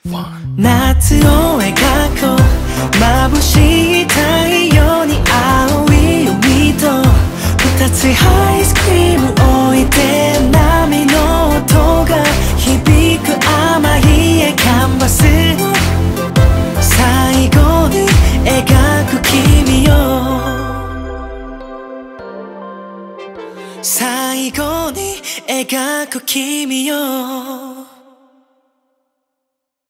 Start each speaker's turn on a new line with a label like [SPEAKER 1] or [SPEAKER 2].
[SPEAKER 1] 夏を描こう眩しい太陽に青い海と二つアイスクリーム置いて波の音が響く甘い絵カンバス最後に描く君よ最後に描く君よ